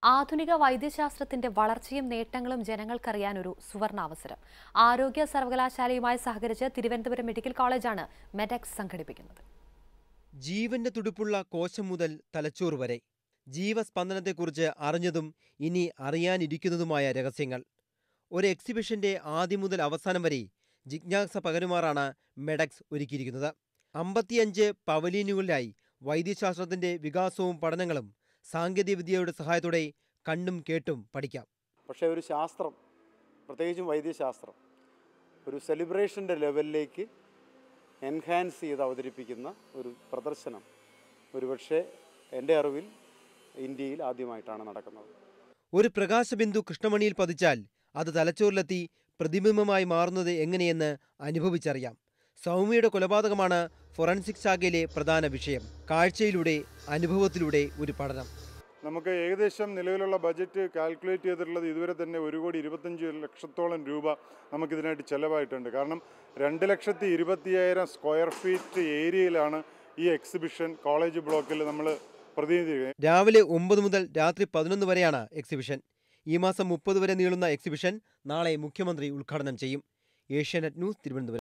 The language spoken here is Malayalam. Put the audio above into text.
ആധുനിക വൈദ്യശാസ്ത്രത്തിന്റെ വളർച്ചയും നേട്ടങ്ങളും ജനങ്ങൾക്കറിയാൻ ഒരു സുവർണാവസരം. ആരോഗ്യ സർവകലാശാലയുമായി സഹകരിച്ച് തിരുവനന്തപുരം മെഡിക്കൽ കോളേജാണ് മെഡെക്സ് സംഘടിപ്പിക്കുന്നത്. ജീവന്റെ തുടിപ്പുള്ള കോശം മുതൽ തലച്ചോറ് വരെ ജീവസ്പന്ദനത്തെക്കുറിച്ച് അറിഞ്ഞതും ഇനി അറിയാനിരിക്കുന്നതുമായ രഹസ്യങ്ങൾ. ഒരു എക്സിബിഷന്റെ ആദ്യം മുതൽ അവസാനം വരെ ജിജ്ഞാസ പകരുമാറാണ് മെഡെക്സ് ഒരുക്കിയിരിക്കുന്നത്. 55 പവലിയനുകളിലായി വൈദ്യശാസ്ത്രത്തിന്റെ വികാസവും പഠനങ്ങളും സാങ്കേതികവിദ്യയുടെ സഹായത്തോടെ കണ്ടും കേട്ടും പഠിക്കാം. പക്ഷേ ഒരു ശാസ്ത്രം, പ്രത്യേകിച്ചും വൈദ്യശാസ്ത്രം, ഒരു സെലിബ്രേഷൻ്റെ ലെവലിലേക്ക് എൻഹാൻസ് ചെയ്ത് അവതരിപ്പിക്കുന്ന ഒരു പ്രദർശനം ഒരുപക്ഷെ എൻ്റെ അറിവിൽ ഇന്ത്യയിൽ ആദ്യമായിട്ടാണ് നടക്കുന്നത്. ഒരു പ്രകാശബിന്ദു കൃഷ്ണമണിയിൽ പതിച്ചാൽ അത് തലച്ചോറിലെത്തി പ്രതിബിംബമായി മാറുന്നത് എങ്ങനെയെന്ന് അനുഭവിച്ചറിയാം. സൗമ്യയുടെ കൊലപാതകമാണ് ഫോറൻസിക് ശാഖയിലെ പ്രധാന വിഷയം. കാഴ്ചയിലൂടെ, അനുഭവത്തിലൂടെ ഒരു പഠനം. നമുക്ക് ഏകദേശം നിലവിലുള്ള ബജറ്റ് കാൽക്കുലേറ്റ് ചെയ്തിട്ടുള്ളത് ഇതുവരെ തന്നെ 1,25,00,000 രൂപ നമുക്കിതിനായിട്ട് ചിലവായിട്ടുണ്ട്. കാരണം 2,20,000 സ്ക്വയർ ഫീറ്റ് ഏരിയയിലാണ് ഈ എക്സിബിഷൻ കോളേജ് ബ്ലോക്കിൽ നമ്മൾ പ്രതിനിധീകരിക്കുന്നത്. രാവിലെ 9 മുതൽ രാത്രി 11 വരെയാണ് എക്സിബിഷൻ. ഈ മാസം 30 വരെ നീളുന്ന എക്സിബിഷൻ നാളെ മുഖ്യമന്ത്രി ഉദ്ഘാടനം ചെയ്യും. Asianet news, Thiruvananthapuram.